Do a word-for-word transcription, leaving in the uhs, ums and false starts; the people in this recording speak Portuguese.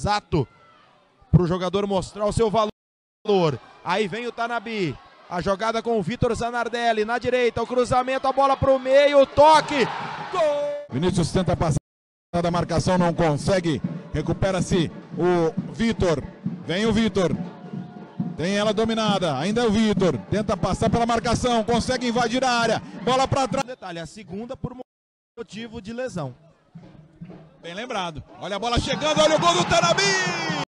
exato para o jogador mostrar o seu valor. Aí vem o Tanabi, a jogada com o Vitor Zanardelli na direita, o cruzamento, a bola para o meio, o toque, gol! Vinícius tenta passar da marcação, não consegue, recupera-se o Vitor, vem o Vitor, tem ela dominada, ainda é o Vitor, tenta passar pela marcação, consegue invadir a área, bola para trás. Detalhe, a segunda por motivo de lesão. Bem lembrado, olha a bola chegando, olha o gol do Tanabi!